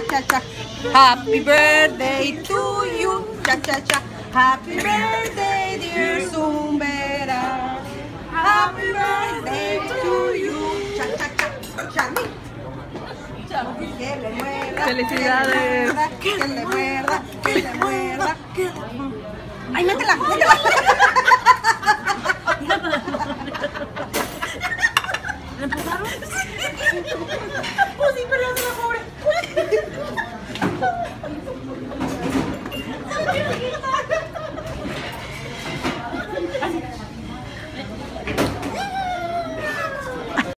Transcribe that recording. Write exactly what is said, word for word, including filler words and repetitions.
cha cha. Happy birthday to you, cha cha cha. Happy birthday, dear Zumbera. Happy birthday to you, cha cha cha. Charly. Que le muerda. Felicidades. Que le muerda, que le muerda. Ay, métela, métela.